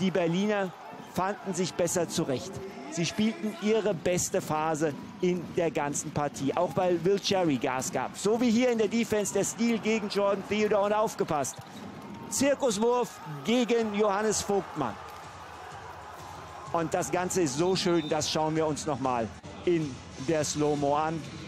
die Berliner fanden sich besser zurecht. Sie spielten ihre beste Phase in der ganzen Partie, auch weil Will Cherry Gas gab. So wie hier in der Defense der Stil gegen Jordan Theodore und aufgepasst. Zirkuswurf gegen Johannes Vogtmann. Und das Ganze ist so schön, das schauen wir uns noch mal in der Slow-Mo an.